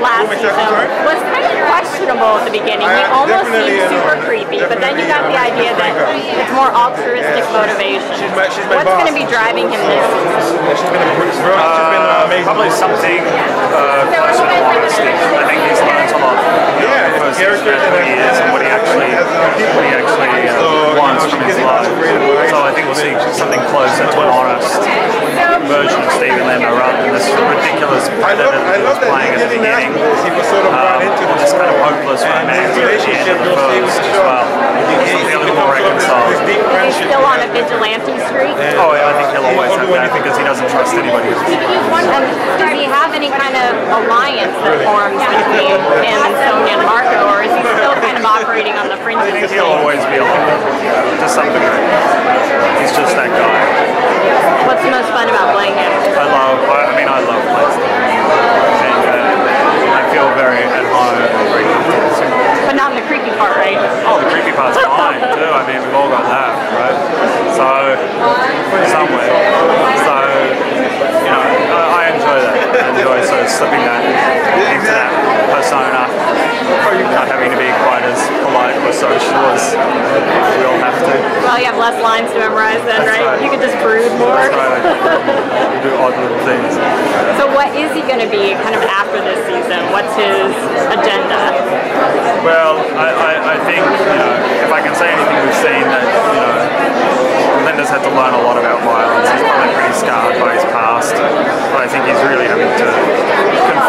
last season was kind of questionable at the beginning. He almost seemed super creepy, but then you got the idea that it's more altruistic motivation. What's going to be driving him this season? Probably something closer to honesty. I think he's learned a lot. Because he's spent 20 years and what he actually wants from his life. So I think we'll see something closer to an honest version of Stephen Lambert rather than this ridiculous predator that he was playing at the beginning. Or this kind of hopeless romance at the end of the first as well. Something a little more reconciled. He's still on a vigilante streak? Oh yeah, I think he'll always have that because he doesn't trust anybody. Does he have any kind of alliance that forms between him and Sonya and Marco, or is he still kind of operating on the fringes? I think he'll always be alone, to some degree. He's just that guy. What's the most fun about playing him? I love playing and I feel very at home and very comfortable. But not in the creepy part, right? Oh, the creepy part's fine too. I mean, we've all got that, right? So, somewhere. So, you know, I enjoy that. I enjoy sort of slipping that into that persona. Not having to be quite as polite or social as we all have to. Well, you have less lines to memorize then, right? You could just brood more. That's right. Do odd little things. So what is he going to be kind of after this season? What's his agenda? Well, I think, you know, if I can say anything, we've seen that, you know, Linda's had to learn a lot about violence. He's probably pretty scarred by his past. But I think he's really having to